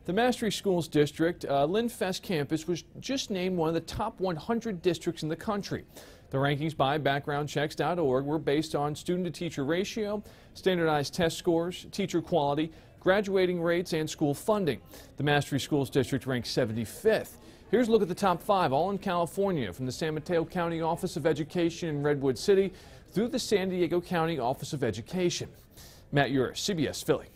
The Mastery Schools District, Lenfest Campus, was just named one of the top 100 districts in the country. The rankings by backgroundchecks.org were based on student-to-teacher ratio, standardized test scores, teacher quality, graduating rates, and school funding. The Mastery Schools District ranked 75th. Here's a look at the top 5, all in California, from the San Mateo County Office of Education in Redwood City through the San Diego County Office of Education. Matt Yurus, CBS Philly.